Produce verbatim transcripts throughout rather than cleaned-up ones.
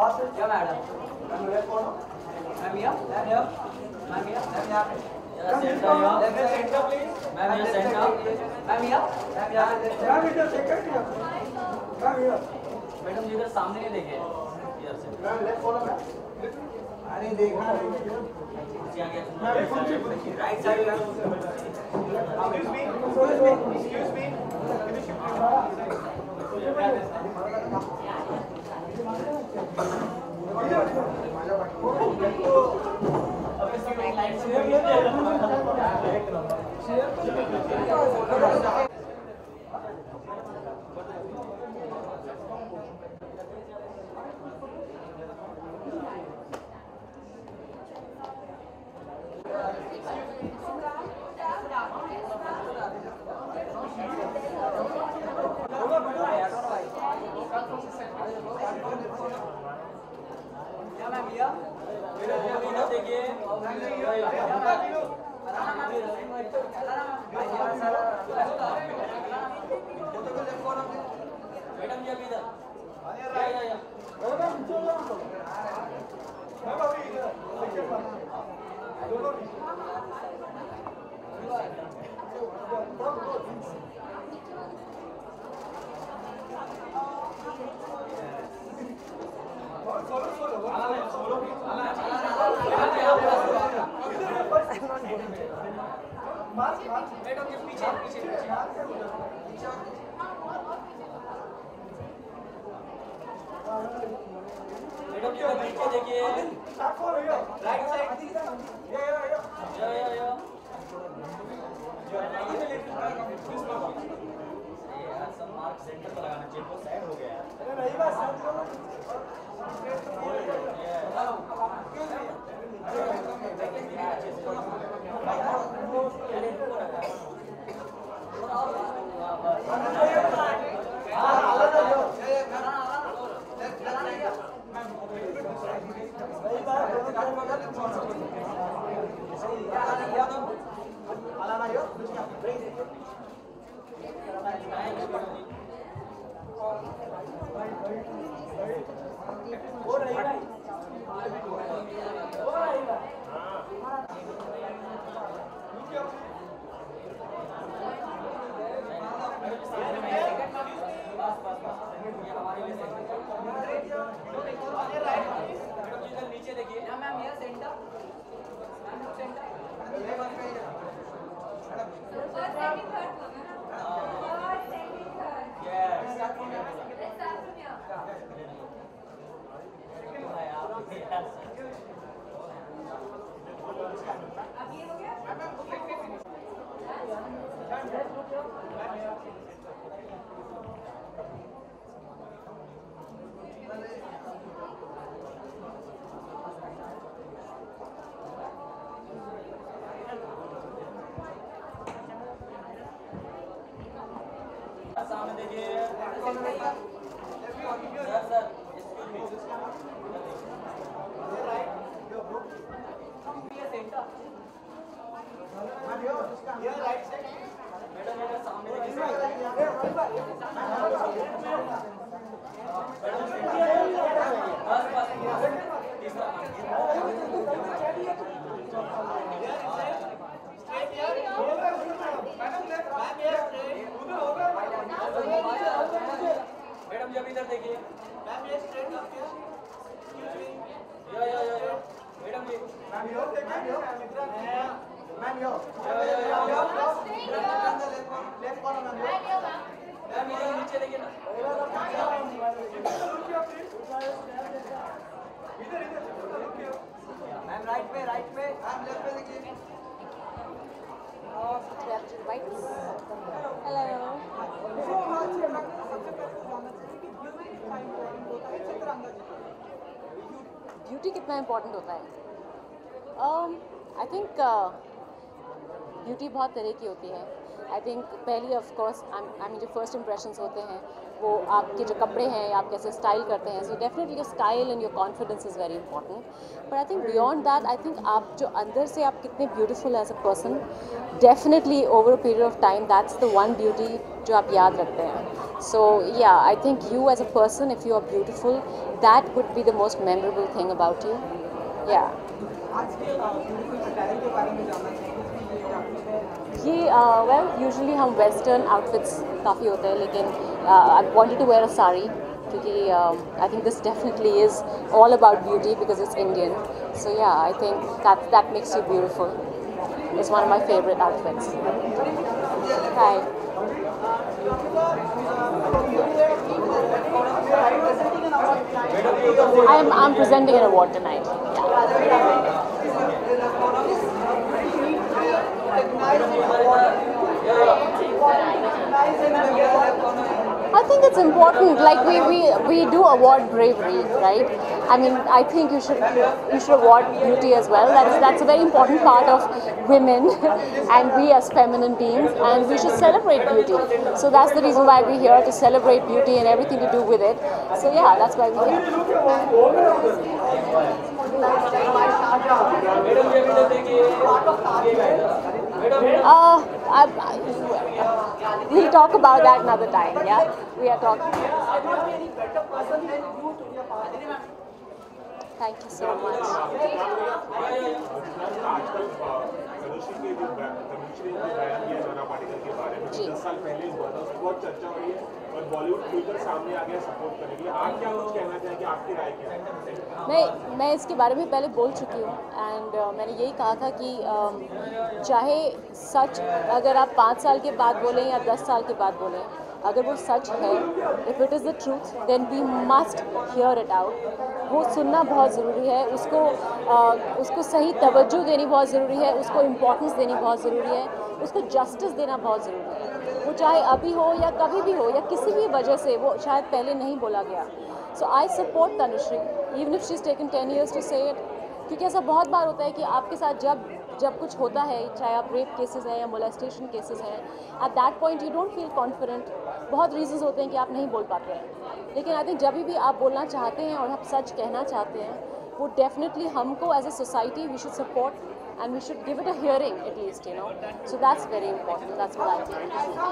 Yeah, madam. Ma'am, here. Ma'am, here. Ma'am, here. Ma'am, यहाँ पे. Center here. Left center, please. Ma'am, here center. Ma'am, here. Ma'am, यहाँ पे. Ma'am, इधर second here. Ma'am, here. Madam ji इधर सामने ही देखिए. इधर से. Ma'am, left follow ma'am. अरे देखा नहीं. Ma'am, right side ma'am. Excuse me. Excuse me. Excuse me. Madam ji अभी इधर मैडम के पीछे पीछे मैडम जी पीछे देखिए राइट साइड या या या या या यार सब मार्क सेंटर पर लगाना चाहिए वो साइड हो गया अरे नहीं बस नीचे देखिए ना मैम यहाँ सेंटर मैम सेंटर अभी हो गया सामने देखिए sir sir excuse me right centre ये राइट साइड मैडम ये सामने देखिए बस बस तीसरा मैडम जी अभी इधर देखिए मैम ये स्ट्रेट रखिए या या या मैडम जी मैम यो देखिए मैम यो लेफ्ट कॉर्नर मैम मैम इधर नीचे देखिए ना इधर इधर मैम राइट पे राइट पे मैम लेफ्ट पे देखिए Hello. ब्यूटी कितना इम्पोर्टेंट होता है? आई थिंक ब्यूटी बहुत तरह की होती है. आई थिंक पहली ऑफ कोर्स आई मीन जो फर्स्ट इंप्रेशंस होते हैं वो आपके जो कपड़े हैं आप कैसे स्टाइल करते हैं. So definitely your style and your confidence is very important. But I think beyond that I think आप जो अंदर से आप कितने beautiful as a person, definitely over a period of time that's the one beauty जो आप याद रखते हैं. So yeah, I think you as a person, if you are beautiful, that would be the most memorable thing about you. Yeah. आज के beautiful attire के बारे में जानना चाहेंगे कि ये outfit है। ये वेल यूजुअली हम वेस्टर्न आउटफिट्स काफ़ी होते हैं, लेकिन I wanted to wear a sari क्योंकि I think this definitely is all about beauty because it's Indian. So yeah I think that that makes you beautiful. It's one of my favourite outfits. Hi. I'm I'm presenting an award tonight. I think it's important. Like we, we we do award bravery, right? I mean, I think you should you should award beauty as well. That's that's a very important part of women, and we as feminine beings, and we should celebrate beauty. So that's the reason why we're here, to celebrate beauty and everything to do with it. So yeah, that's why we're here. Uh, I, I, we'll talk about that another time. Yeah, we are talking. Thank you so much. जी. और Bollywood खुलकर सामने आ गया support करने के लिए, आप क्या कुछ कहना चाहेंगे, आपकी राय क्या है? मैं मैं इसके बारे में पहले बोल चुकी हूँ, एंड uh, मैंने यही कहा था कि uh, चाहे सच अगर आप पाँच साल के बाद बोलें या दस साल के बाद बोलें, अगर वो सच है, if it is the truth, then we must hear it out. वो सुनना बहुत ज़रूरी है, उसको uh, उसको सही तवज्जो देनी बहुत ज़रूरी है, उसको इम्पोर्टेंस देनी बहुत ज़रूरी है, उसको जस्टिस देना बहुत ज़रूरी है. वो चाहे अभी हो या कभी भी हो या किसी भी वजह से वो शायद पहले नहीं बोला गया. So I support Tanushree even if she is taken ten years to say it. क्योंकि ऐसा बहुत बार होता है कि आपके साथ जब जब कुछ होता है, चाहे आप रेप केसेस हैं या मोलेस्टेशन केसेस हैं, at that point you don't feel confident. बहुत रीजंस होते हैं कि आप नहीं बोल पाते हैं, लेकिन आई थिंक जब भी आप बोलना चाहते हैं और आप सच कहना चाहते हैं, वो डेफिनेटली हमको as a society we should support and we should give it a hearing at least, you know. So that's very important. That's what I think.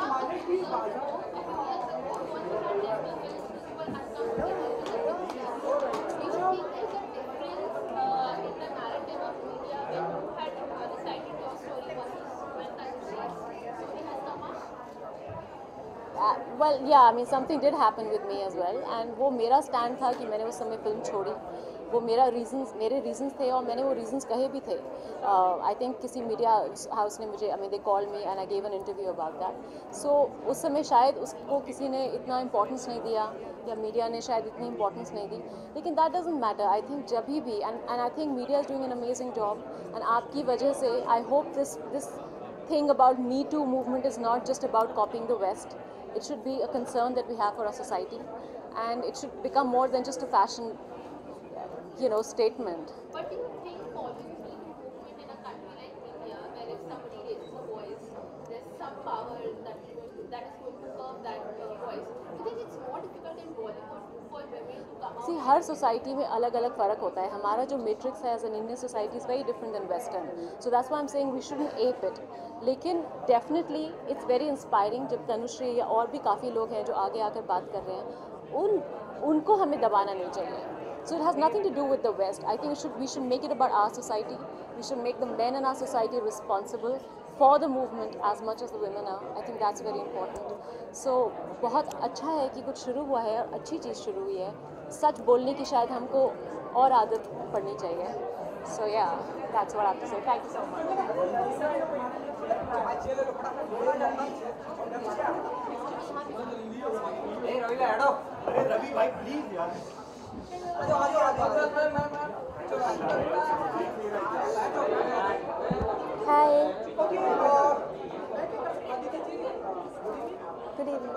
Uh, well, yeah, I mean something did happen with me as well, and वो मेरा stand था कि मैंने उस समय film छोड़ी. वो मेरा रीजंस मेरे रीजंस थे और मैंने वो रीजंस कहे भी थे. आई थिंक किसी मीडिया हाउस ने मुझे, I mean they call me and I gave an interview about that. So उस समय शायद उसको किसी ने इतना इंपॉर्टेंस नहीं दिया या मीडिया ने शायद इतनी इंपॉर्टेंस नहीं दी, लेकिन that doesn't matter. I think जब भी and and I think media is doing an amazing job, and आपकी वजह से I hope this this thing about me too movement is not just about copying the west. It should be a concern that we have for our society, and it should become more than just a fashion, you know, statement. But do you think Bollywood needs movement in a country like India, where if somebody raises a voice, there's some power that is going to, that is going to curb that uh, voice? Do you think it's more difficult in Bollywood for women to come out? See, हर society में अलग अलग फ़र्क होता है. हमारा जो matrix है as an Indian society is very different than western. So that's why I am saying we shouldn't ape it. लेकिन डेफिनेटली इट्स वेरी इंस्पायरिंग जब तनुश्री या और भी काफ़ी लोग हैं जो आगे आकर बात कर रहे हैं, उन उनको हमें दबाना नहीं चाहिए. So it has nothing to do with the West. I think we should we should make it about our society. We should make the men in our society responsible for the movement as much as the women are. I think that's very important. So बहुत अच्छा है कि कुछ शुरू हुआ है और अच्छी चीज़ शुरू हुई है. सच बोलने की शायद हमको और आदत पड़नी चाहिए. So yeah, that's what I have to say. Thank you so much. Hey, Ravi, head up. Hey, Ravi, bhai, please, yaar. आजो आजो आजो Hi. Okay. Good evening.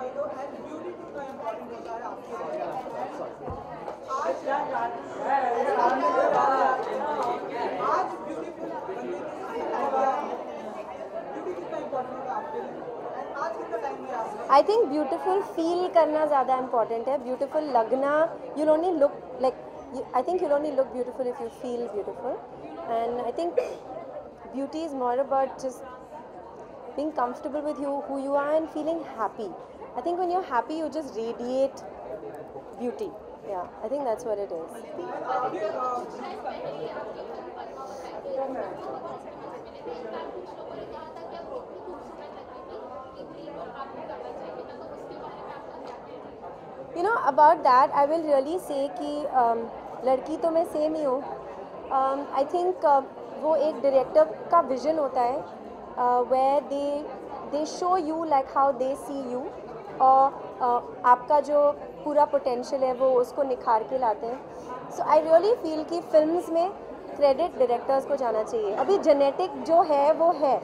I think beautiful feel करना ज़्यादा important है. Beautiful लगना, you'll only look like, you, I think you'll only look beautiful if you feel beautiful. And I think beauty is more about just being comfortable with you, who you are, and feeling happy. I think when you're happy, you just radiate beauty. Yeah, I think that's what it is. You know, about that, I will really say कि um, लड़की तो मैं same ही हूँ. um, I think uh, वो एक director का vision होता है uh, where they they show you like how they see you, और uh, आपका जो पूरा पोटेंशियल है वो उसको निखार के लाते हैं. सो आई रियली फील कि फिल्म्स में क्रेडिट डायरेक्टर्स को जाना चाहिए. अभी जेनेटिक जो है वो है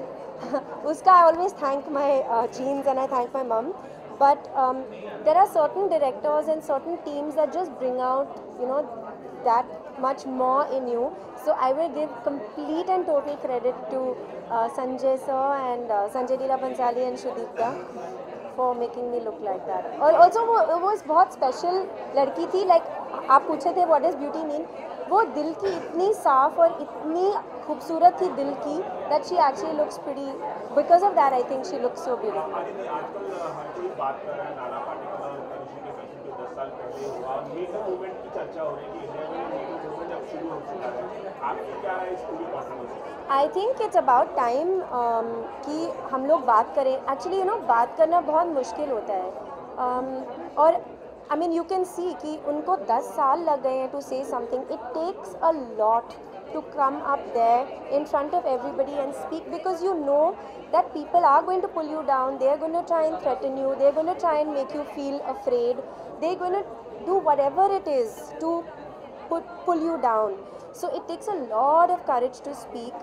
उसका I always thank my genes and I thank my mum. But um, there are certain directors and certain teams that just bring out, you know, that much more in you. So I will give complete and total credit to uh, Sanjay sir and uh, Sanjay Leela Bhansali and Shudipta for making me look like that. और also वो वो बहुत special लड़की थी. Like आप पूछे थे what does beauty mean? वो दिल की इतनी साफ और इतनी खूबसूरत थी दिल की that she actually looks pretty. Because of that, I think she looks so beautiful. आजकल हर कोई बात कर रहा है नाना पाटेकर और तनुश्री के फैशन जो दस साल पहले हुआ. मीटू मूवमेंट की चर्चा हो रही है कि इंडिया में मीटू मूवमेंट अब शुरू हो चुका है. आपकी क्या राय इस पूरी controversy? I think it's about time कि हम लोग बात करें. एक्चुअली यू नो बात करना बहुत मुश्किल होता है. um, और I mean you can see कि उनको दस साल लग गए हैं to say something. It takes a lot to come up there in front of everybody and speak, because you know that people are going to pull you down. They are going to try and threaten you. They are going to try and make you feel afraid. They are going to do whatever it is to put pull you down. So it takes a lot of courage to speak,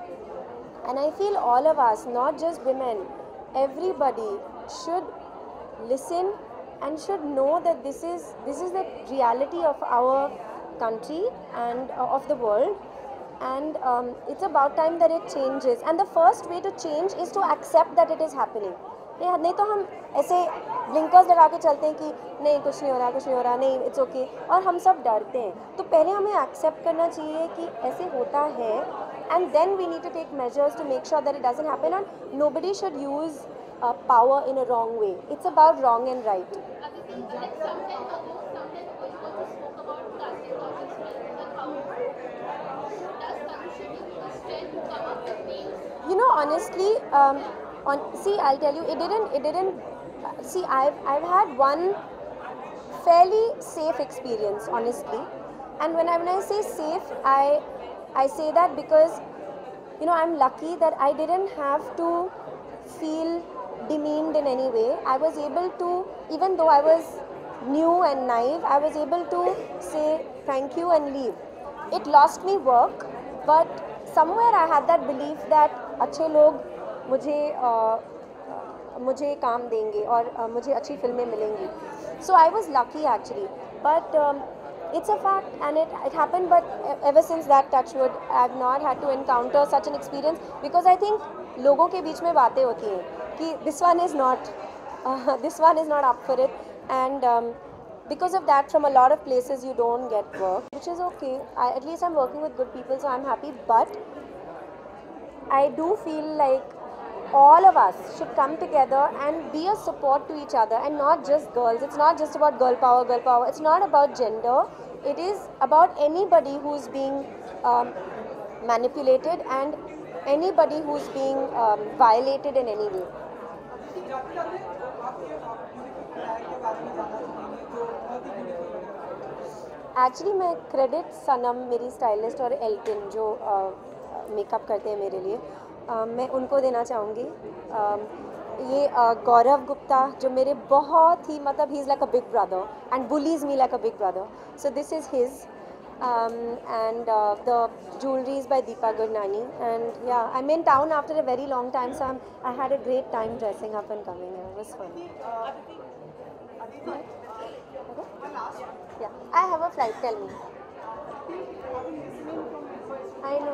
and I feel all of us, not just women, everybody should listen and should know that this is this is the reality of our country and uh, of the world. And um, it's about time that it changes. And the first way to change is to accept that it is happening. नहीं नहीं तो हम ऐसे blinkers लगा के चलते हैं कि नहीं कुछ नहीं हो रहा कुछ नहीं हो रहा नहीं इट्स ओके, और हम सब डरते हैं. तो पहले हमें एक्सेप्ट करना चाहिए कि ऐसे होता है, and then we need to take measures to make sure that it doesn't happen. And nobody should use power in a wrong way. It's about wrong and right. You know, honestly, um, on see, I'll tell you, it didn't, it didn't. See, I've I've had one fairly safe experience, honestly, and when I when I say safe, I I say that because, you know, I'm lucky that I didn't have to feel demeaned in any way. I was able to, even though I was new and naive, I was able to say thank you and leave. It lost me work, but somewhere I had that belief that अच्छे लोग मुझे uh, मुझे काम देंगे और uh, मुझे अच्छी फिल्में मिलेंगी. So I was lucky actually, but um, it's a fact and it it happened. But ever since that, touch wood, I've not had to encounter such an experience, because I think लोगों के बीच में बातें होती हैं कि this one is not uh, this one is not up for it, and um, because of that, from a lot of places you don't get work, which is okay. I, at least I'm working with good people, so I'm happy. But I do feel like all of us should come together and be a support to each other, and not just girls. It's not just about girl power, girl power. It's not about gender. It is about anybody who's being um, manipulated and anybody who's being um, violated in any way. Actually मैं credit Sanam, मेरी stylist, और एल्टिन जो makeup करते हैं मेरे लिए, uh, मैं उनको देना चाहूँगी. uh, ये uh, गौरव गुप्ता जो मेरे बहुत ही मतलब ही is like a big brother and bullies me like a big brother. So this is his. Um, and uh, the jewelry is by Deepa Gurnani, and yeah, I'm in town after a very long time, so I'm, I had a great time dressing up and coming here. It was fun. Okay. Yeah, I have a flight. Tell me. I know.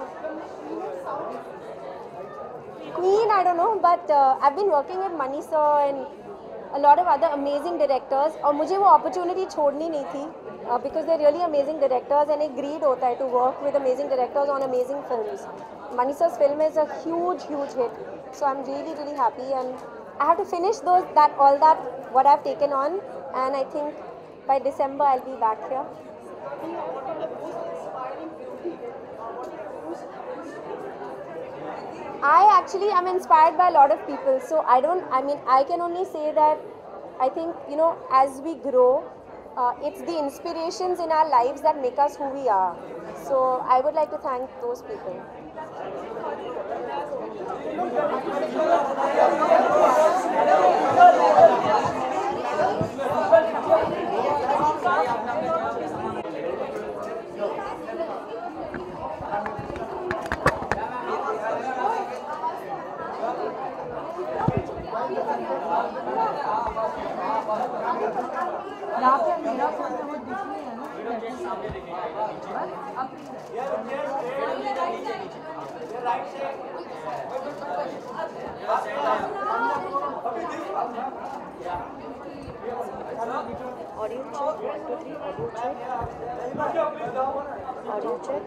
Queen, I don't know, but uh, I've been working with Mani sir and a lot of other amazing directors, और मुझे वो opportunity छोड़नी नहीं थी. Uh, because they're really amazing directors, and एक greed होता है to work with amazing directors on amazing films. Mani sir's film is a huge, huge hit, so I'm really, really happy, and I have to finish those that all that what I've taken on, and I think by December I'll be back here. I actually am inspired by a lot of people, so I don't, I mean, I can only say that I think, you know, as we grow, uh, it's the inspirations in our lives that make us who we are. So I would like to thank those people. Audio check, one, two, three, audio check. Audio check.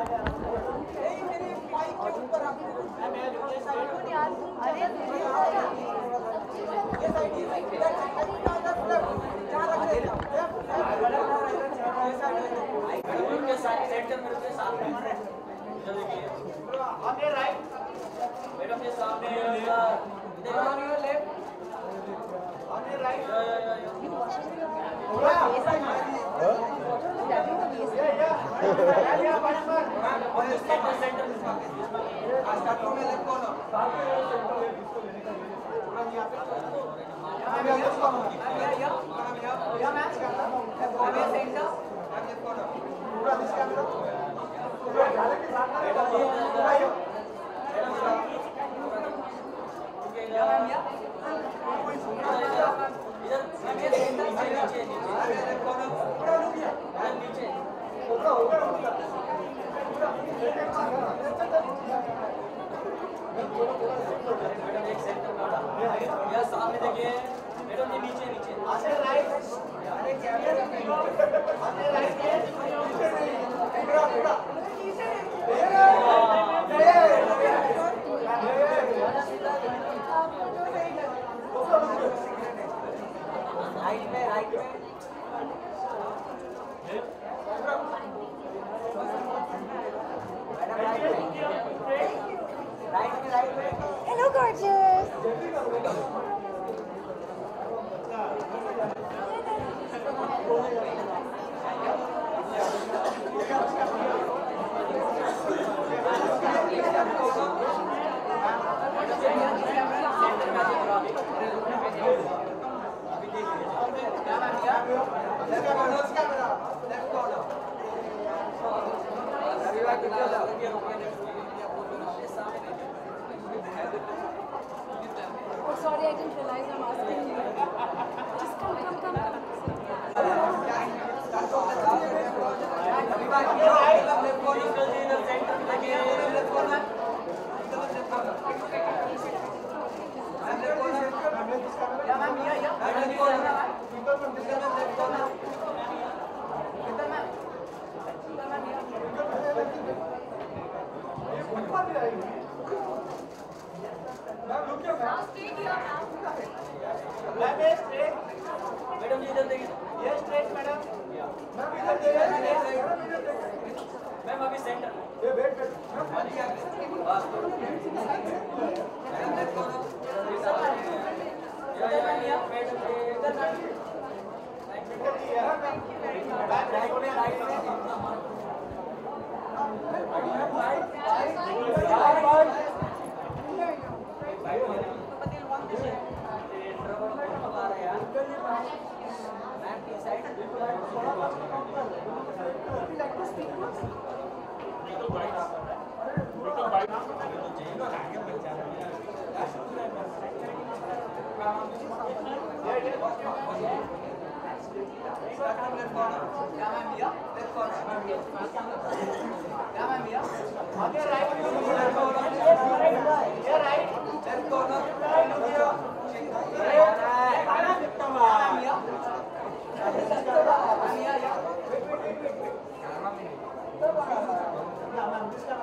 Centre में रुके सामने इधर देखिए on your right madam के सामने इधर on your left on your right या या या सेंटर सेंटर स्टार्ट में लेफ्ट कॉर्नर या मैच करना या सेंटर पूरा दिस कैमरा पूरा झाले के साथ पूरा यो या मैम या इधर नीचे नीचे नीचे पूरा नीचे नीचे पूरा होगा पूरा मैडम एक सेंटर में या सामने देखिए मैडम ये नीचे नीचे आगे राइट अरे कैमरा आगे राइट पूरा पूरा राइट में राइट में Hello, gorgeous. Oh, sorry, I didn't realize I'm asking you. Just come, come, come, come. Madam ji इधर देखिए ये स्ट्रेट मैडम मैम इधर देखिए मैम अभी सेंटर ये वेट वेट मैम आगे आगे बस मैडम लेफ्ट करो या या या मैडम इधर बैठ बैक राइट में राइट में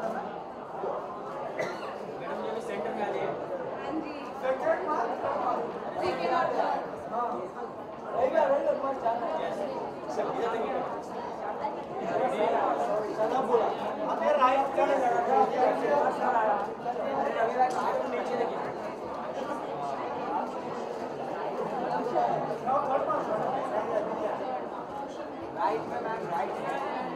सेंटर में आ जाइए राइट में मैम, राइट में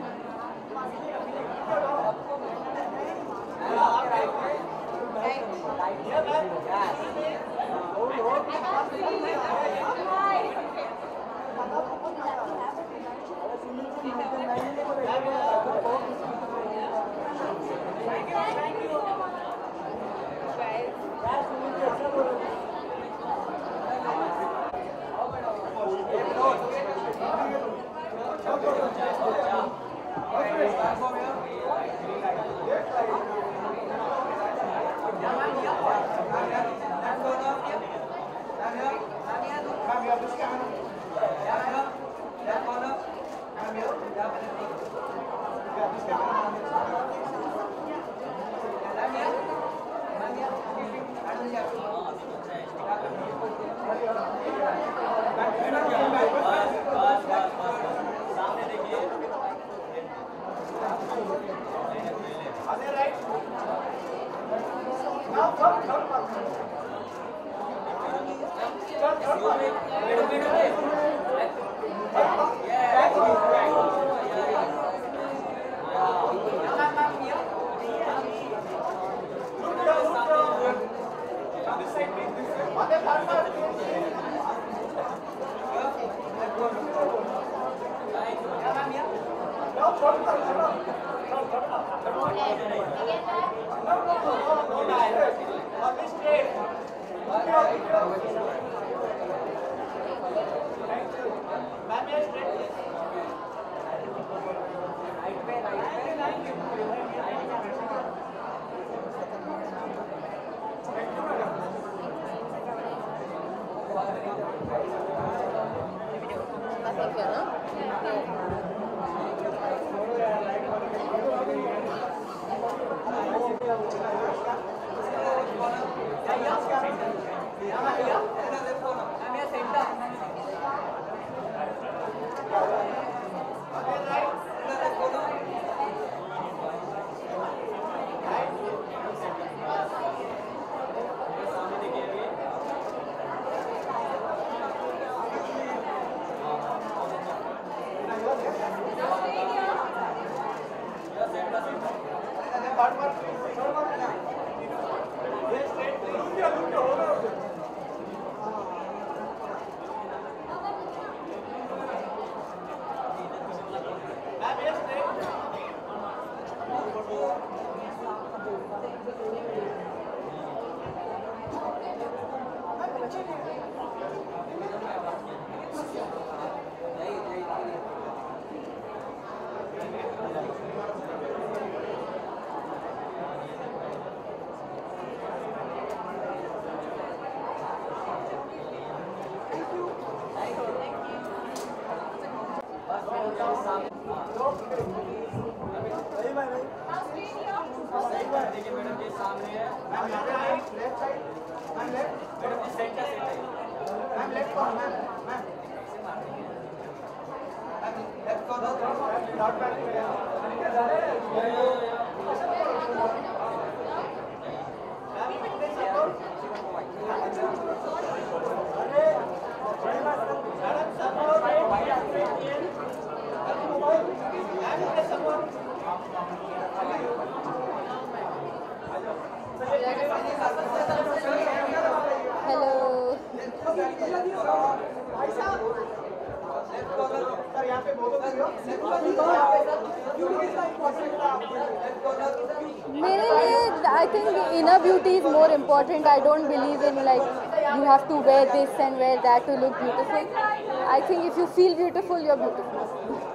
मेरे लिए I think inner beauty is more important. I don't believe in like you have to wear this and wear that to look beautiful. I think if you feel beautiful, you're beautiful.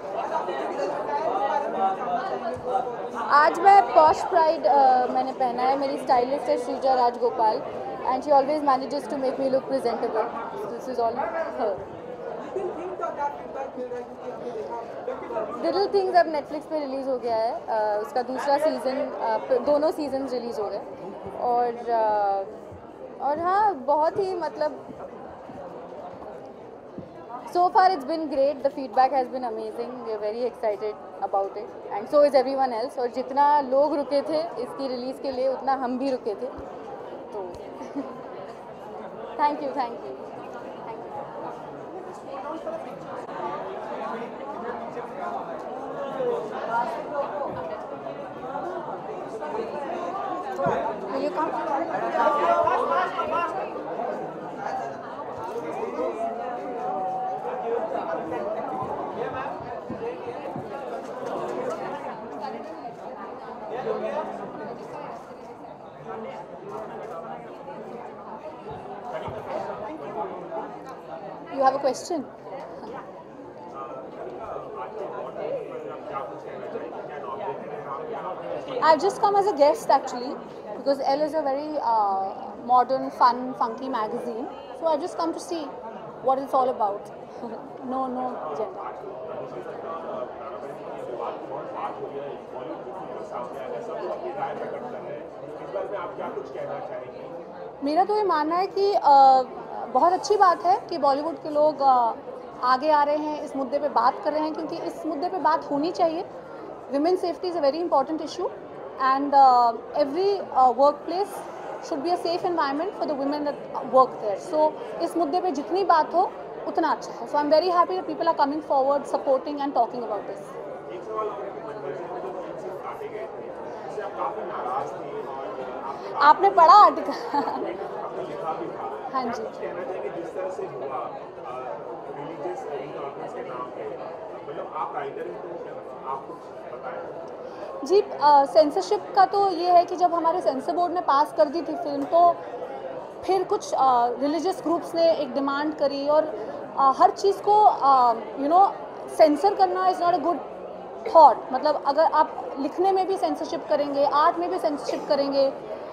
आज मैं Posh Pride uh, मैंने पहना है. मेरी stylist है Sreeja Rajagopal and she always manages to make me look presentable. This is all her. Little things अब Netflix पे release हो गया है. uh, उसका दूसरा सीज़न, uh, दोनों सीजन रिलीज़ हो गए और uh, और हाँ बहुत ही मतलब So far it's been great. The feedback has been amazing. We are very excited about it, and so is everyone else. और जितना लोग रुके थे इसकी रिलीज के लिए उतना हम भी रुके थे. तो thank you thank you Will you come? You have a question? I've just come as a guest actually, because Elle is a very uh, modern, fun, funky magazine. So I've just come to see what it's all about. no, no agenda. मेरा तो ये मानना है कि आ, बहुत अच्छी बात है कि बॉलीवुड के लोग आ, आगे आ रहे हैं, इस मुद्दे पे बात कर रहे हैं, क्योंकि इस मुद्दे पे बात होनी चाहिए. Women's safety is a very important issue, and uh, every uh, workplace should be a safe environment for the women that work there. So इस मुद्दे पे जितनी बात हो उतना अच्छा है. So I'm very happy that people are coming forward, supporting and talking about this. एक सवाल और है कि मनमर्जी में जो तीन सीन काटे गए थे, उससे आप काफी नाराज थे और आपने पढ़ा आर्टिकल? आपने लिखा भी था. हाँ जी. कुछ कहना चाहेंगे जिस तरह से हुआ रिलीजियस इंटॉलरेंस के नाम पे, मतलब आप राइटर हैं तो आप कुछ बताएं. जी, सेंसरशिप का तो ये है कि जब हमारे सेंसर बोर्ड ने पास कर दी थी फिल्म, तो फिर कुछ रिलीजियस ग्रुप्स ने एक डिमांड करी, और uh, हर चीज़ को यू नो सेंसर करना is not a good thought. मतलब अगर आप लिखने में भी सेंसरशिप करेंगे, आर्ट में भी सेंसरशिप करेंगे,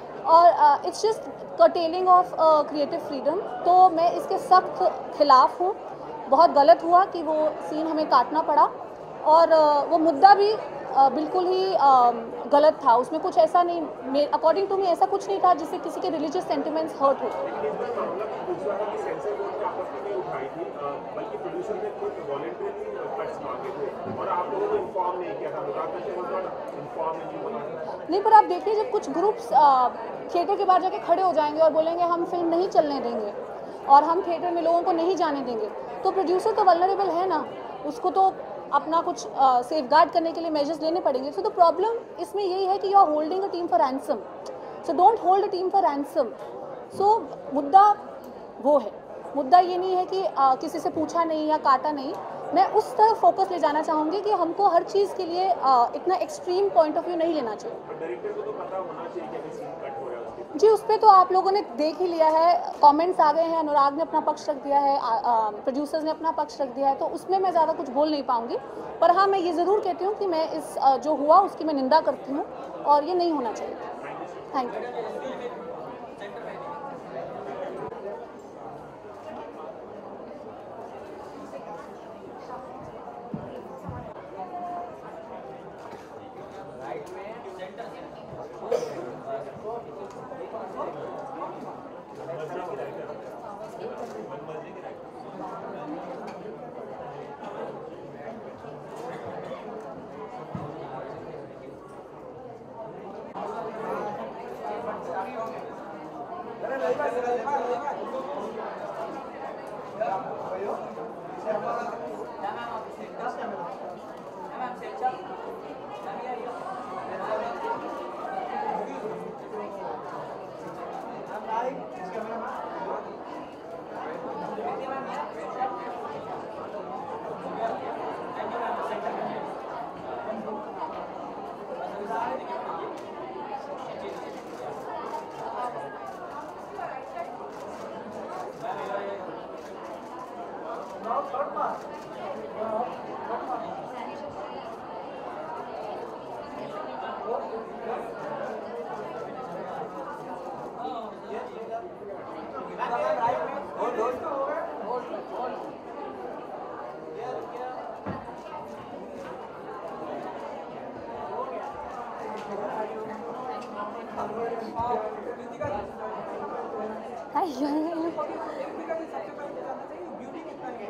और it's just curtailing of creative freedom. तो मैं इसके सख्त खिलाफ हूँ. बहुत गलत हुआ कि वो सीन हमें काटना पड़ा, और uh, वो मुद्दा भी uh, बिल्कुल ही uh, गलत था. उसमें कुछ ऐसा नहीं, अकॉर्डिंग टू मी ऐसा कुछ नहीं था जिससे किसी के रिलीजियस सेंटिमेंट्स हर्ट हो. लेकिन इस बार मामला दूसरा है कि सेंसर बोर्ड ने आपत्ति नहीं उठाई थी, बल्कि प्रोड्यूसर ने खुद वॉलंटरीली कट्स मांगे थे और आप लोगों को इन्फॉर्म नहीं किया था. इन्फॉर्म नहीं, पर आप देखिए, जब कुछ ग्रुप्स थिएटर के बाहर जाके खड़े हो जाएंगे और बोलेंगे हम फिल्म नहीं चलने देंगे और हम थिएटर में लोगों को नहीं जाने देंगे, तो प्रोड्यूसर तो वल्नरेबल है ना, उसको तो अपना कुछ सेफगार्ड करने के लिए मेजर्स लेने पड़ेंगे. सो द प्रॉब्लम इसमें यही है कि you are holding a team for ransom. So don't hold a team for ransom. So मुद्दा वो है, मुद्दा ये नहीं है कि आ, किसी से पूछा नहीं या काटा नहीं. मैं उस तरफ फोकस ले जाना चाहूँगी कि हमको हर चीज़ के लिए आ, इतना एक्सट्रीम पॉइंट ऑफ व्यू नहीं लेना चाहिए. डायरेक्टर को तो पता होना चाहिए कि सीन कट हो रहा है उसके. जी, उस पर तो आप लोगों ने देख ही लिया है, कमेंट्स आ गए हैं, अनुराग ने अपना पक्ष रख दिया है, प्रोड्यूसर्स ने अपना पक्ष रख दिया है, तो उसमें मैं ज़्यादा कुछ बोल नहीं पाऊँगी. पर हाँ, मैं ये ज़रूर कहती हूँ कि मैं इस आ, जो हुआ उसकी मैं निंदा करती हूँ, और ये नहीं होना चाहिए. Thank you.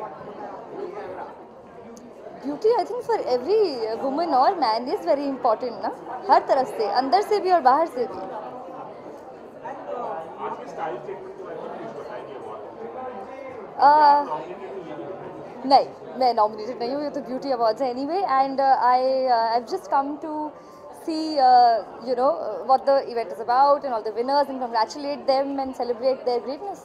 Beauty I think for every woman और मैन इज़ वेरी इंपॉर्टेंट ना, हर तरफ से, अंदर से भी और बाहर से भी। आपके स्टाइल ट्रीटमेंट के बारे में कुछ बताइए बहुत। Uh, नहीं, मैं नॉमिनेटेड नहीं हूँ, ये तो ब्यूटी अवार्ड्स है anyway, and I I just come to see uh, you know uh, what the event is about and all the winners and congratulate them and celebrate their greatness.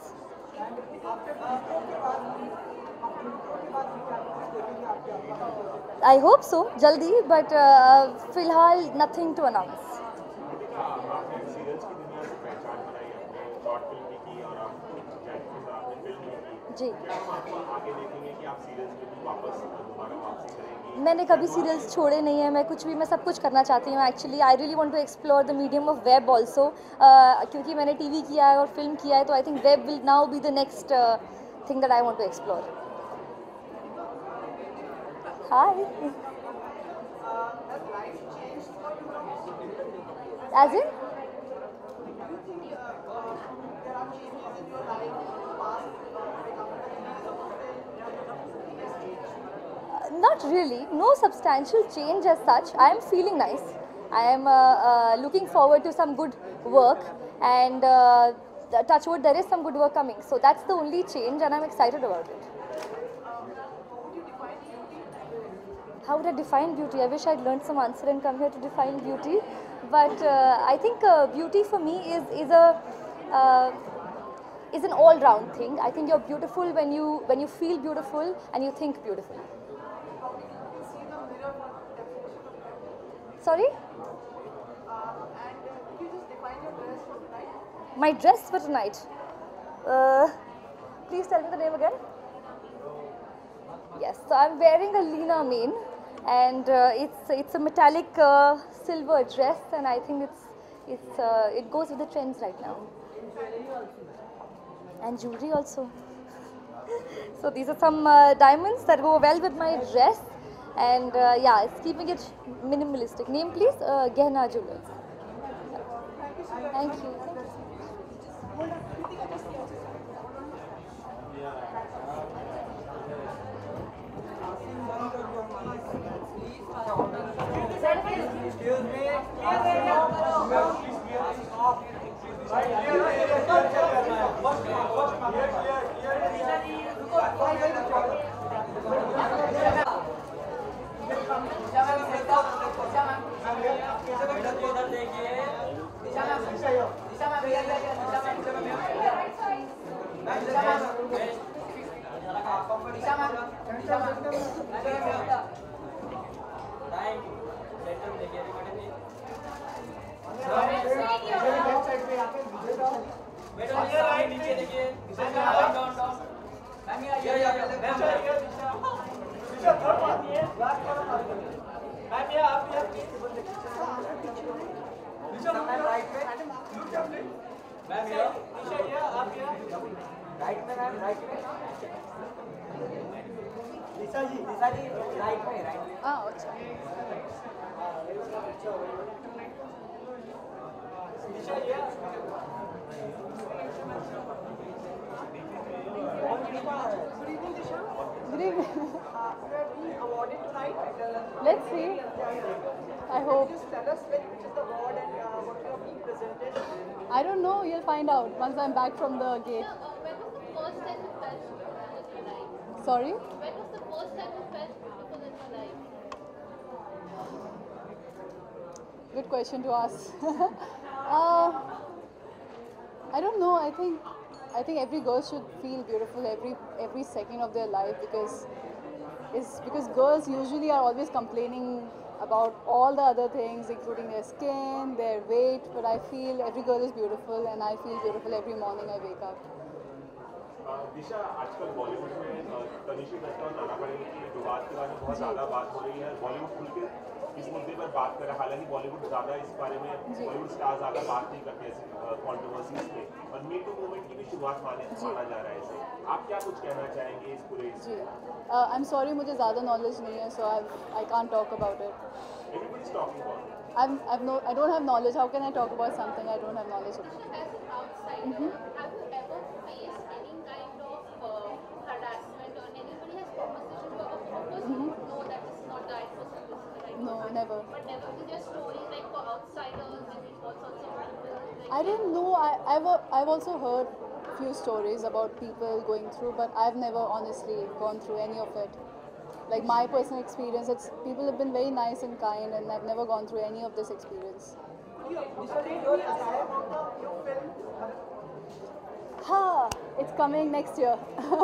I hope so, jaldi, but uh, फिलहाल nothing to announce. आपने serials की दुनिया से पहचान बनाई, अपने short film भी की और आप जैक के साथ आपने फिल्म भी की। जी, क्या हम आपको आगे देखेंगे कि आप सीरियल्स में भी वापस दोबारा वापसी करेंगी? मैंने कभी सीरियल्स छोड़े नहीं है, मैं कुछ भी, मैं सब कुछ करना चाहती हूँ actually. I really want to explore the medium of web also, क्योंकि मैंने टीवी किया है और फिल्म किया है, तो I think web will now be the next thing that I want to explore. Hi, as in not really, no substantial change as such. I am feeling nice. I am uh, uh, looking forward to some good work, and uh, touch wood, there is some good work coming. So that's the only change, and I'm excited about it. How would I define beauty? I wish I'd learned some answer and come here to define beauty. But uh, I think uh, beauty for me is is a uh, is an all-round thing. I think you're beautiful when you when you feel beautiful and you think beautiful. Sorry? My dress for tonight. Uh, please tell me the name again. Yes, so I'm wearing a Lina mane, and uh, it's it's a metallic uh, silver dress, and I think it's it's uh, it goes with the trends right now. And jewelry also. So these are some uh, diamonds that go well with my dress, and uh, yeah, it's keeping it minimalistic. Name please, uh, Gehna Jewelers. Thank you. Excuse me. Lisa ji, Lisa ji, right में, right में. Ah, अच्छा. Lisa ji. Good evening. Uh, you are being awarded tonight. Let's see. I hope. Just tell us which is the award and uh, what you are being presented. I don't know. You'll find out once I'm back from the gate. Uh, when was the first time you felt beautiful in your life? Sorry. When was the first time you felt beautiful in your life? Good question to ask. uh, I don't know. I think I think every girl should feel beautiful every every second of their life, because is because girls usually are always complaining about all the other things, including their skin, their weight. But I feel every girl is beautiful, and I feel beautiful every morning I wake up. Disha, आजकल बॉलीवुड में तनिषा दत्ता और नाना पाटेकर की विवाद के बारे में बहुत ज़्यादा बात हो रही है। बॉलीवुड खुल के इस मुद्दे पर बात कर रहा है, हालांकि बॉलीवुड ज़्यादा इस बारे में बॉलीवुड स्टार ज़्यादा बात नहीं करते ऐसी कॉन्ट्रोवर्सीज में, और मी टू मूवमेंट की भी शुरुआत माने माना जा रहा है इसे। आप क्या कुछ कहना चाहेंगे इस पूरे? जी, आई एम सॉरी, मुझे ज़्यादा नॉलेज नहीं है, so I I can't talk about it. Everybody's talking about it. I'm, I've no, I don't have knowledge. How can I talk about something I don't have knowledge of? As an outsider, Mhm. have you ever faced any kind of uh, harassment, or anybody didn't know. I, I've, al- I've also heard few stories about people going through, but I've never honestly gone through any of it. Like my personal experience, it's people have been very nice and kind, and I've never gone through any of this experience. Ha! It's coming next year.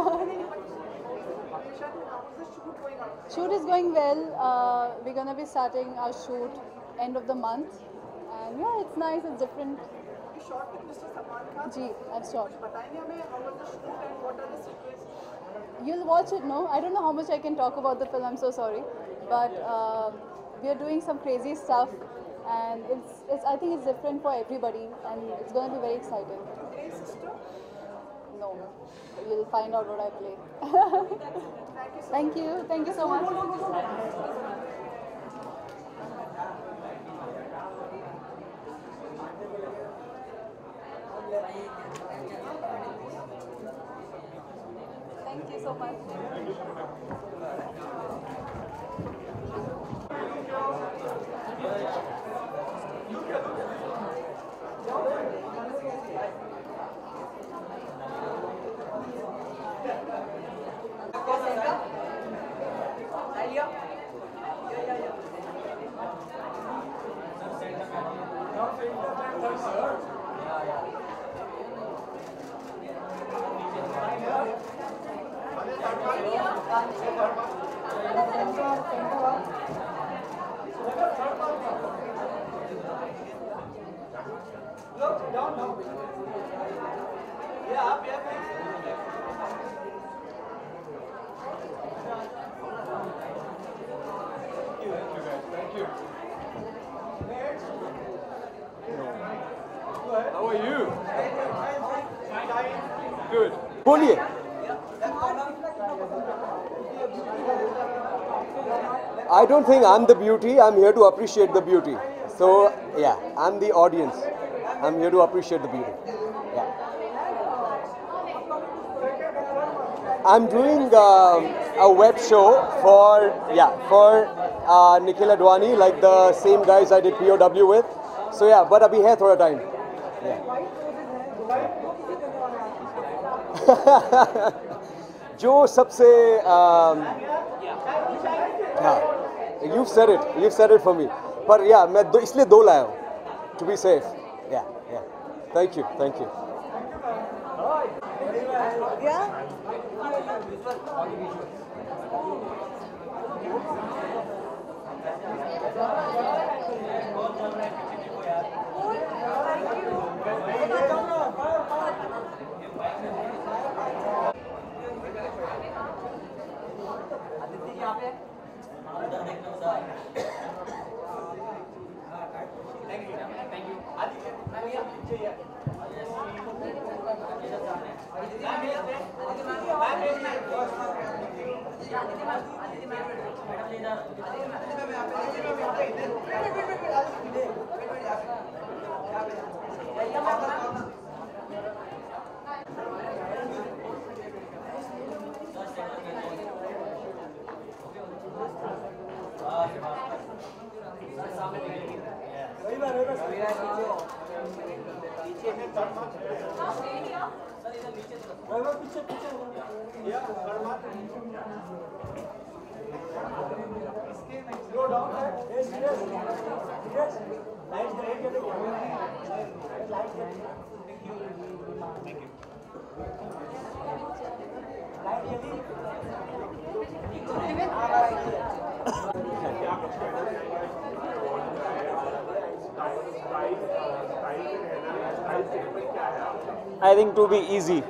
Shoot is going well. Uh, we're gonna be starting our shoot end of the month, and yeah, it's nice. It's different. You shot with Mister Salman Khan. Gee, I've shot. बताएंगे हमें how was the shoot and what are the secrets? You'll watch it, no? I don't know how much I can talk about the film. I'm so sorry, but um, we are doing some crazy stuff, and it's it's. I think it's different for everybody, and it's gonna be very exciting. Hey sister. No, you'll find out what I play. Thank you. Thank you so much. Thank you so much. Look, down, down. Yeah, up, yeah. Thank you. How are you? Good. बोलिए. I don't think I'm the beauty. I'm here to appreciate the beauty. So yeah, I'm the audience. I'm here to appreciate the beauty. Yeah. I'm doing um, a web show for yeah for uh, Nikhil Advani, like the same guys I did P O W with. So yeah, but abhi hai thoda time. Yeah. जो सबसे um, हाँ, you've said it, you've said it for me. पर yeah, मैं दो, इसलिए दो लाया हूँ, to be safe. Yeah, yeah. Thank you, thank you. Yeah. Slow down, sir. Yes, yes. Yes. Lights get it. Lights get it. Thank you. Thank you. Light heavy. I think to be easy.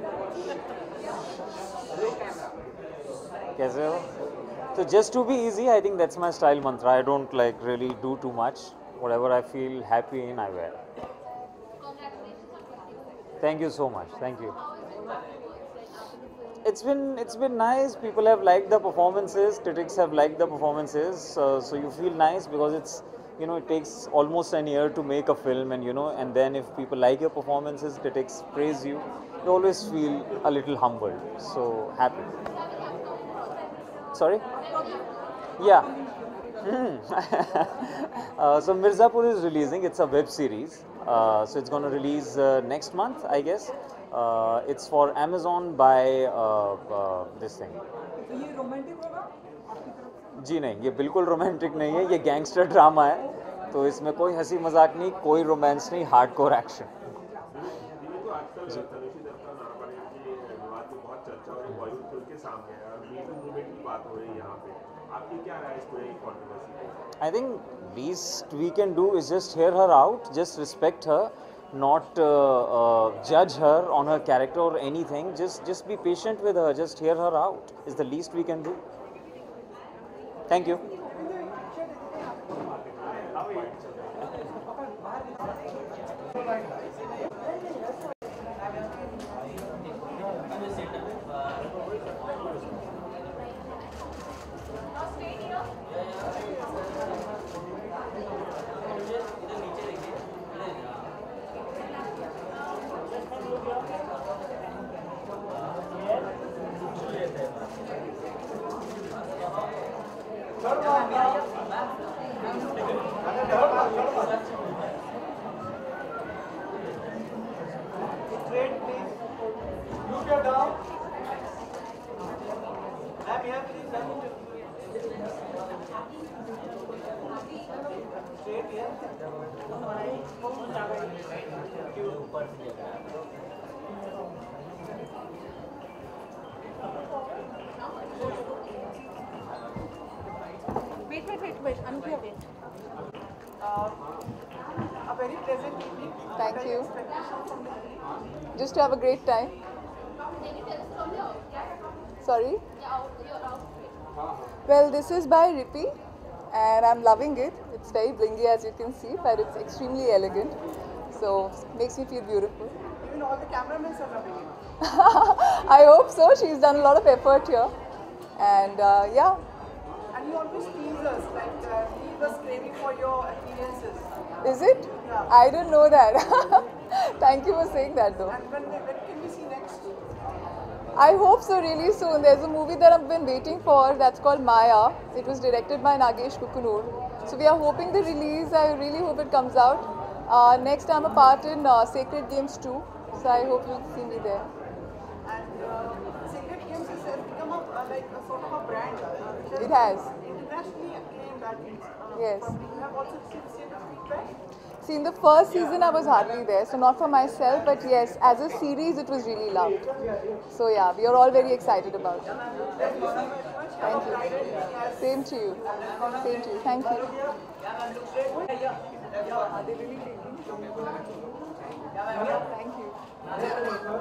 कैसे हो? So just to be easy, I think that's my style mantra. I don't like really do too much. Whatever I feel happy in, I wear. Thank you so much. Thank you. It's been it's been nice. People have liked the performances. Critics have liked the performances. Uh, so you feel nice because it's, you know, it takes almost an year to make a film, and you know, and then if people like your performances, critics praise you, you always feel a little humbled. So happy. Sorry? Yeah. uh, so Mirzapur is releasing. It's a web series. Uh, so it's going to release uh, next month, I guess. Uh, it's for Amazon by uh, uh, this thing. तो ये romantic होगा आपकी तरफ से? जी नहीं, ये बिल्कुल romantic नहीं है, ये गैंगस्टर ड्रामा है, तो इसमें कोई हंसी मजाक नहीं, कोई रोमांस नहीं, हार्डकोर एक्शन। तो आजकल तनिषी दत्त का नाना पाटेकर की विवाद में बहुत चर्चा हो रही है, बॉलीवुड खुल के सामने है और मी टू मूवमेंट की बात हो रही है यहाँ पे, आपकी क्या राय है इस पूरी कंट्रोवर्सी पे? I think least we can do is just hear her out, just respect her, not uh, uh, judge her on her character or anything. Just just be patient with her. Just hear her out is the least we can do. Thank you. Straight, please. Look your down. Ma'am, here, please. Straight here. Wait, wait, wait, wait. I'm here. Uh, a very pleasant evening. Thank Very you. expectation from the evening. Just to have a great time. Can you tell us from your outfit? Sorry. Your out- your outfit. Well, this is by Rippy and I'm loving it. It's very blingy as you can see, but it's extremely elegant. So, makes me feel beautiful. Even all the cameramen are loving it. I hope so. She's done a lot of effort here. And uh, yeah, And you always tease us, like uh, leave us craving for your appearances. is it? Yeah. I didn't know that. Thank you for saying that though. And when, when can we see next? I hope so really soon. There's a movie that I've been waiting for that's called Maya. It was directed by Nagesh Kukunur. So we are hoping the release. I really hope it comes out. Uh, next I'm a part in uh, Sacred Games two. So I hope you'll see me there. And uh, Sacred Games has uh, become a, uh, like a sort of a brand. Uh, It has. Internationally acclaimed at least. Uh, Yes. You have also received the same feedback. See, in the first season I was hardly there, so not for myself, but yes, as a series it was really loved. So yeah, we are all very excited about it. Thank you. Same to you. Same to you. Thank you. Thank you.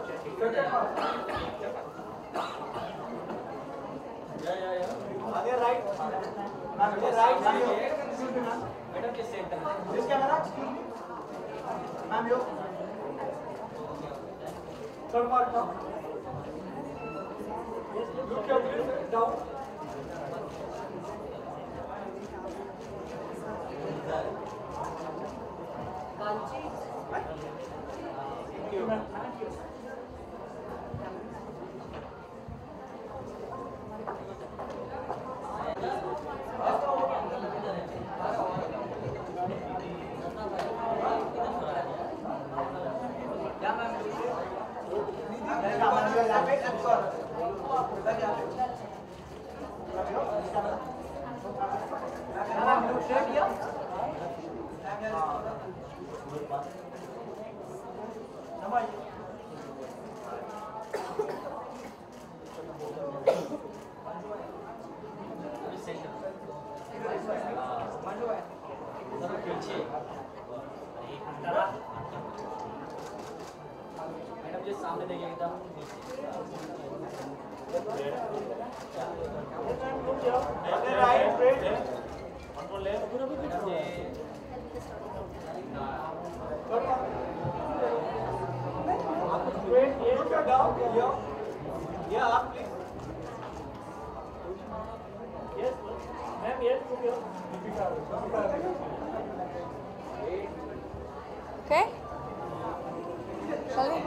On your right. Ma'am, your right. Ma'am, your- Excuse me, ma'am. Madam, just center. This camera, excuse me. Ma'am, your. Third mark now. Look your please down. Thank you, ma'am. Thank you. Madam ji सामने देखिए एकदम Okay? Shall we?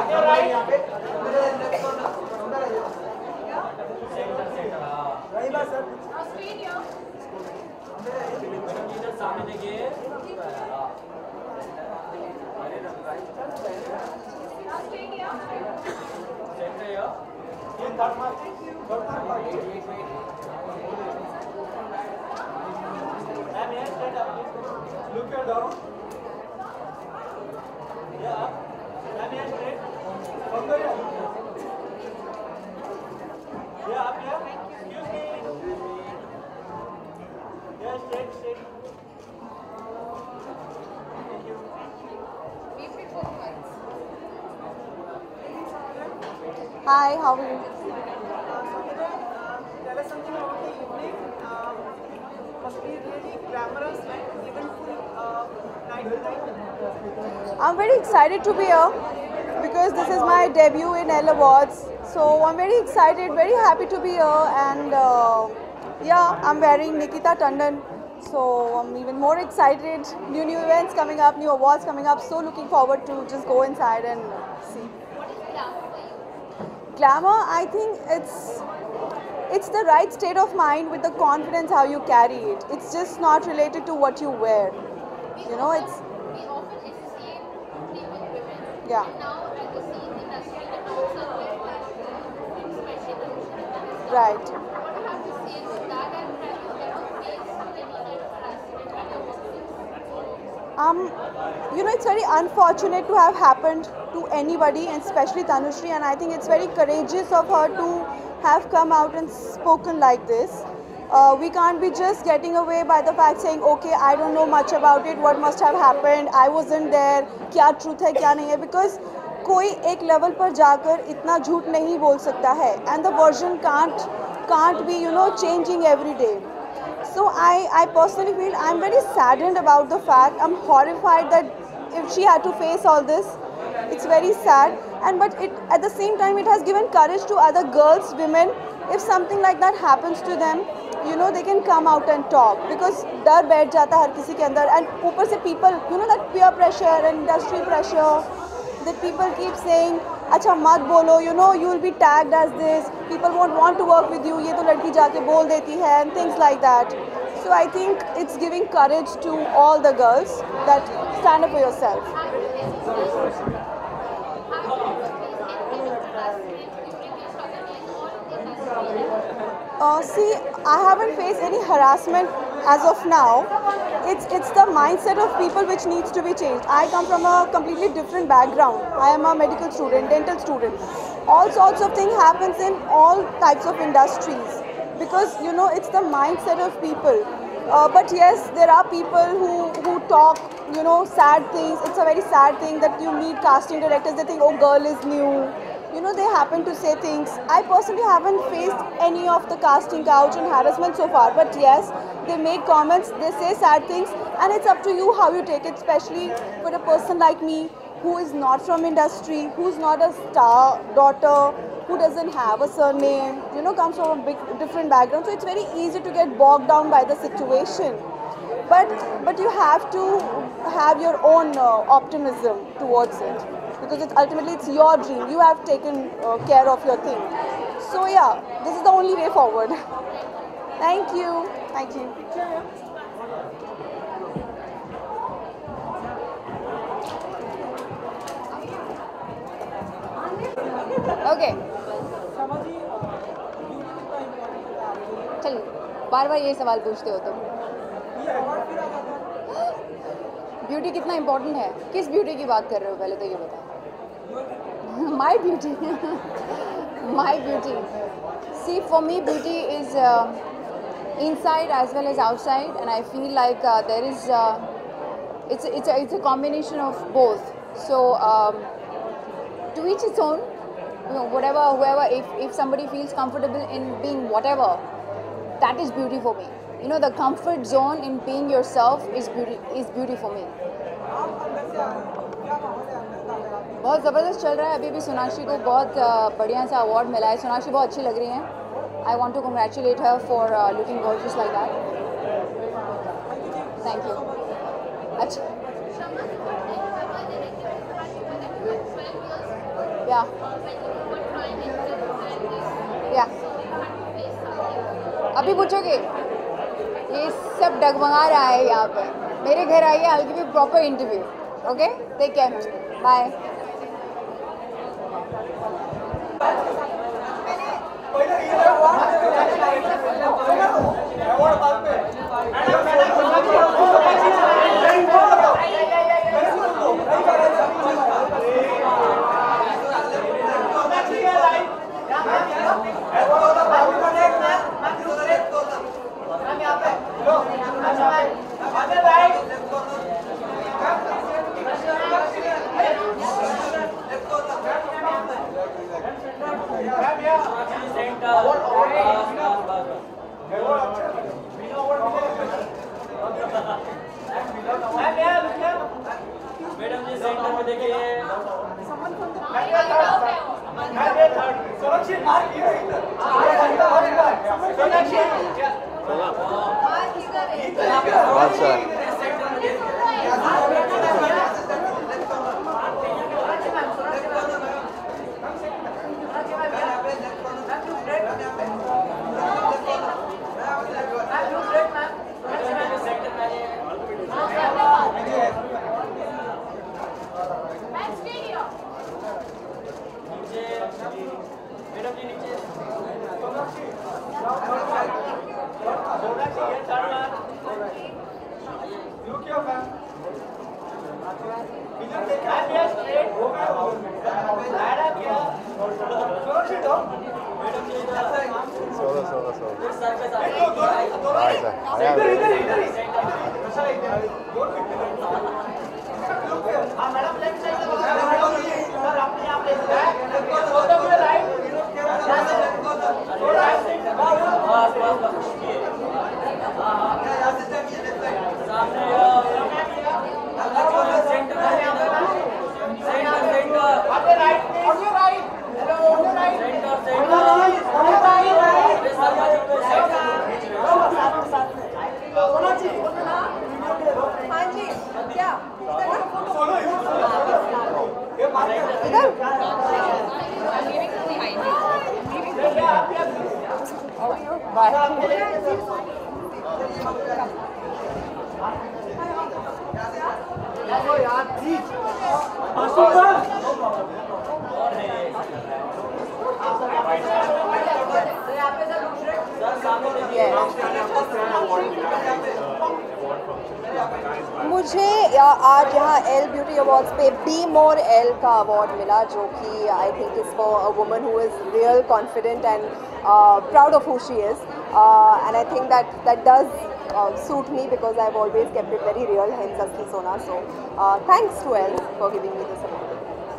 Look your down. Yeah. Ma'am, here straight. From there. Yeah, up here. Excuse me. Yeah, straight, straight. Thank you. Hi, how are you? Tell us something about the evening. Uh, must be really glamorous and eventful uh, night tonight. I'm very excited to be here because this is my debut in Elle Awards. So I'm very excited, very happy to be here, and uh, yeah, I'm wearing Nikita Tandon. So I'm even more excited. New new events coming up, new awards coming up. So looking forward to just go inside and see. What is glamour for you? Glamour, I think it's it's the right state of mind with the confidence how you carry it. It's just not related to what you wear. You know, it's We often associate beauty with women. Yeah. And now, as you see in the industry, the terms are very especially right. What do you have to say with that, and have you ever faced any kind of harassment at your workplace? Um, you know, it's very unfortunate to have happened to anybody, and especially Tanushree, and I think it's very courageous of her to have come out and spoken like this. Uh, we can't be just getting away by the fact saying, okay, I don't know much about it, what must have happened, I wasn't there, क्या truth है, क्या नहीं है, because कोई एक level पर जाकर इतना झूठ नहीं बोल सकता है, and the version can't can't be, you know, changing every day. So I, I personally feel I'm very saddened about the fact, I'm horrified that if she had to face all this, it's very sad, and but it at the same time it has given courage to other girls, women, if something like that happens to them, you know, they can come out and talk, because डर बैठ जाता है हर किसी के अंदर, and ऊपर से people, you know, that peer pressure and industry pressure, that people keep saying, अच्छा मत बोलो, you know, you will be tagged as this, people won't want to work with you, ये तो लड़की जाके बोल देती है, and things like that. So I think it's giving courage to all the girls that stand up for yourself. Uh, see, I haven't faced any harassment as of now. It's it's the mindset of people which needs to be changed. I come from a completely different background. I am a medical student, dental student. All sorts of things happens in all types of industries, because you know it's the mindset of people. Uh, but yes, there are people who who talk, you know, sad things. It's a very sad thing that you meet casting directors. They think, oh, girl is new. You know, they happen to say things. I personally haven't faced any of the casting couch and harassment so far. But yes, they make comments, they say sad things, and it's up to you how you take it, especially for a person like me who is not from industry, who's not a star daughter, who doesn't have a surname, you know, comes from a big different background. So it's very easy to get bogged down by the situation. But, but you have to have your own uh, optimism towards it, because it's ultimately it's your dream. You have taken uh, care of your thing. So yeah, this is the only way forward. Thank you. Thank you. Okay चलिए, बार बार ये सवाल पूछते हो तुम। Beauty कितना important है? किस ब्यूटी की बात कर रहे हो पहले तो ये बताओ। My beauty my beauty see for me beauty is inside as well as outside, and I feel like uh, there is uh, it's it's a, it's a combination of both. So um, to each its own. You know, whatever, whoever, if, if somebody feels comfortable in being whatever, that is beauty for me. You know, the comfort zone in being yourself is beauty is beauty for me. बहुत ज़बरदस्त चल रहा है। अभी भी सोनाक्षी को बहुत बढ़िया सा अवार्ड मिला है। सोनाक्षी बहुत अच्छी लग रही हैं। I want to congratulate her for uh, looking gorgeous like that. Thank you. अच्छा या या अभी पूछोगे ये सब डगमगा रहा है यहाँ पे, मेरे घर आइए, I will give you proper interview. Okay, take care, bye. Madam ji centre में देखिए. मैडम जी नीचे. सोलो सोलो सोलो इधर इधर इधर मैडम लेफ्ट साइड से सर अपने आप ले राइट मुझे आज यहाँ एल ब्यूटी अवार्ड्स पे बी मोर एल का अवार्ड मिला, जो कि I think is for a woman who is real confident and proud of who she is, and I think that that does suit me because I've always kept it very real, hence Asli Sona. So uh, thanks to Elle for giving me this award.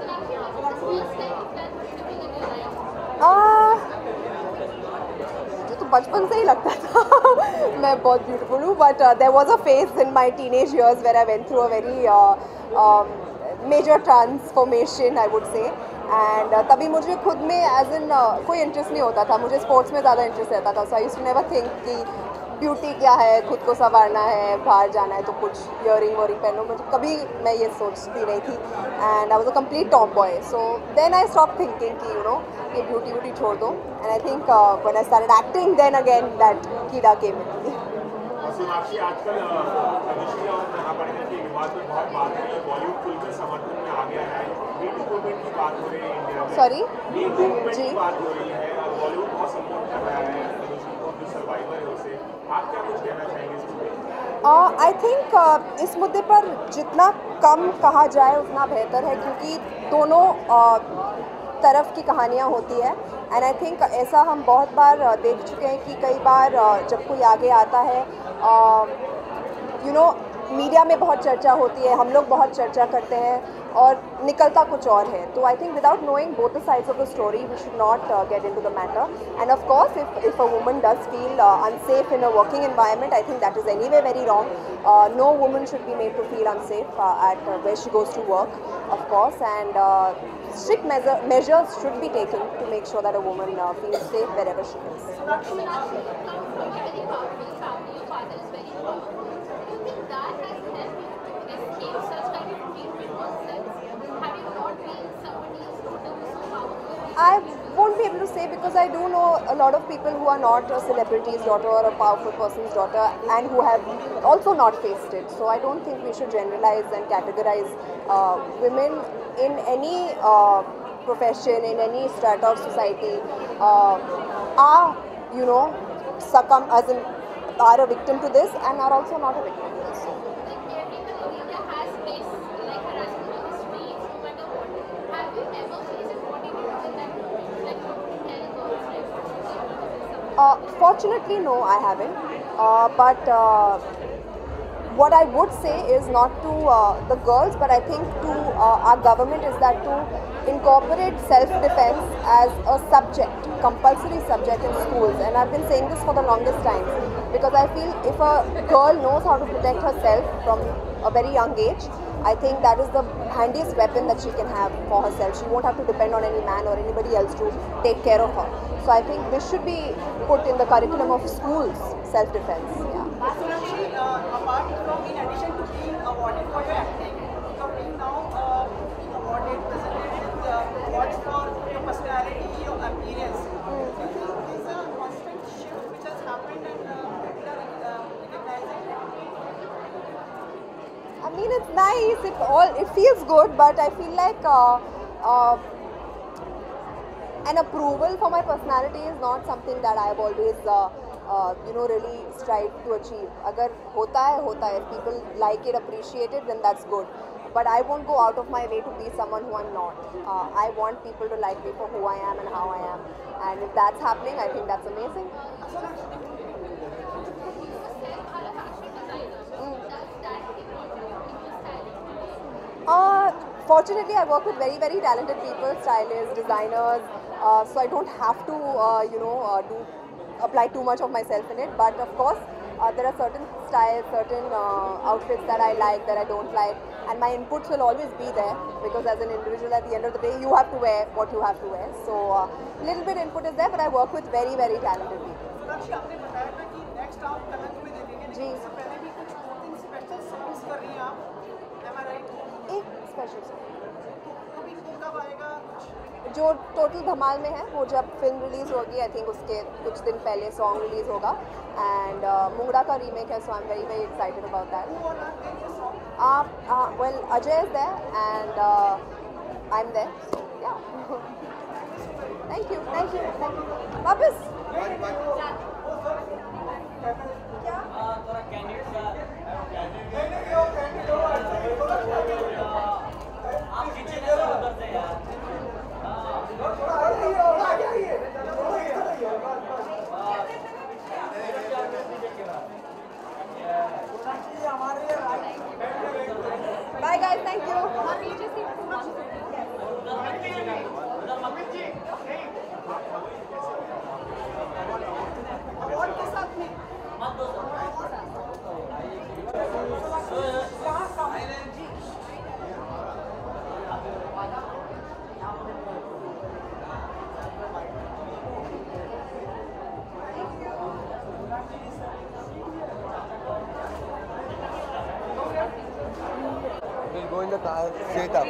Uh, मुझे तो बचपन से ही लगता था मैं बहुत beautiful हूँ, but there was a phase in my teenage years where I went through a very major transformation I would say, and तभी मुझे खुद में एज इन uh, कोई इंटरेस्ट नहीं होता था, मुझे स्पोर्ट्स में ज़्यादा इंटरेस्ट रहता था. So I used to never think कि ब्यूटी क्या है, खुद को संवारना है, बाहर जाना है तो कुछ इयरिंग वरिंग पहनो, मुझे कभी मैं ये सोचती नहीं थी, and I was a complete tomboy. So then I stop thinking कि यू नो ये ब्यूटी ब्यूटी छोड़ दो, and I think when I started acting then again that कीड़ा केम इन. सोनाक्षी, आजकल तनिषी और नाना पाटेकर के विवाद में बहुत बात हो रही है, बॉलीवुड खुलकर समर्थन में आ गया है, मीट मूवमेंट की बात हो रही है इंडिया में. सॉरी मीट मूवमेंट की बात हो रही है और बॉलीवुड बहुत सपोर्ट कर रहा है तनिषी को, जो सर्वाइवर है उसे. आप क्या कुछ कहना चाहेंगे इस मुद्दे? आई थिंक uh, इस मुद्दे पर जितना कम कहा जाए उतना बेहतर है, क्योंकि दोनों uh, तरफ की कहानियाँ होती है, एंड आई थिंक ऐसा हम बहुत बार uh, देख चुके हैं कि कई बार uh, जब कोई आगे आता है, यू नो मीडिया में बहुत चर्चा होती है, हम लोग बहुत चर्चा करते हैं और निकलता कुछ और है. तो I think without knowing both the sides of the story we should not get into the matter, and of course if if a woman does feel unsafe in a working environment, I think that is anyway very wrong. No woman should be made to feel unsafe at where she goes to work, of course, and strict measure, measures should be taken to make sure that a woman uh, feels safe wherever she is. Do you think that has helped you escape such because I do know a lot of people who are not a celebrity's daughter or a powerful person's daughter and who have also not faced it. So I don't think we should generalize and categorize uh, women in any uh, profession, in any strata of society uh, are, you know, succumb as in are a victim to this and are also not a victim to this. Uh, fortunately, no, I haven't. Uh, but uh, what I would say is not to uh, the girls, but I think to uh, our government is that to incorporate self-defense as a subject, compulsory subject in schools. And I've been saying this for the longest time because I feel if a girl knows how to protect herself from a very young age, I think that is the handiest weapon that she can have for herself. She won't have to depend on any man or anybody else to take care of her. So I think this should be put in the curriculum of schools, self-defense. Yeah. Sonakshi, uh, apart from, in addition to being awarded for your acting, you are being now uh, being awarded, presented with uh, awards for your personality, your appearance. Mm. Do you think there's a constant shift which has happened and uh, people are uh, recognizing it? I mean, it's nice. It all it feels good, but I feel like uh, uh, an approval for my personality is not something that I have always, uh, uh, you know, really strived to achieve. Agar hota hai, hota hai. If people like it, appreciate it, then that's good. But I won't go out of my way to be someone who I'm not. Uh, I want people to like me for who I am and how I am. And if that's happening, I think that's amazing. Uh, fortunately, I work with very, very talented people, stylists, designers, uh, so I don't have to, uh, you know, uh, do apply too much of myself in it. But of course, uh, there are certain styles, certain uh, outfits that I like, that I don't like, and my inputs will always be there because as an individual, at the end of the day, you have to wear what you have to wear. So, a uh, little bit input is there, but I work with very, very talented people. Sonakshi, आपने बताया था कि next आप कलंक में दे देंगे, लेकिन इससे पहले भी कुछ दो तीन स्पेशल सॉन्ग्स कर रही हैं आप, am I right? एक स्पेशल सॉन्ग अभी कब आएगा? जो टोटल धमाल में है वो जब फिल्म रिलीज होगी, आई थिंक उसके कुछ दिन पहले सॉन्ग रिलीज होगा एंड मुंगड़ा का रीमेक है, so I am very very excited about that. आप well Ajay is there and I am there, so yeah thank you thank you thank you वापस Bye guys, thank you. We'll go in the car straight up.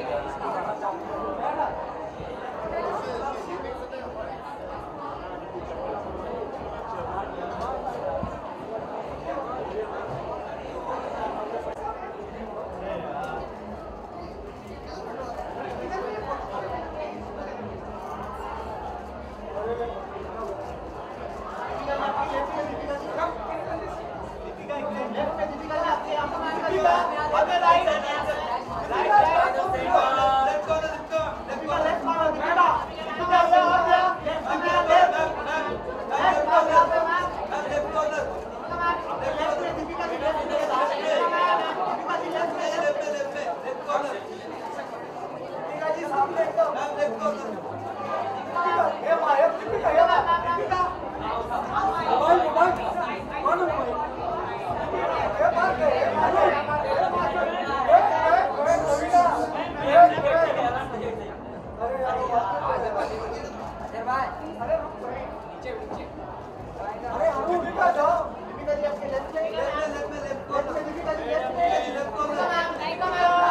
Let's go.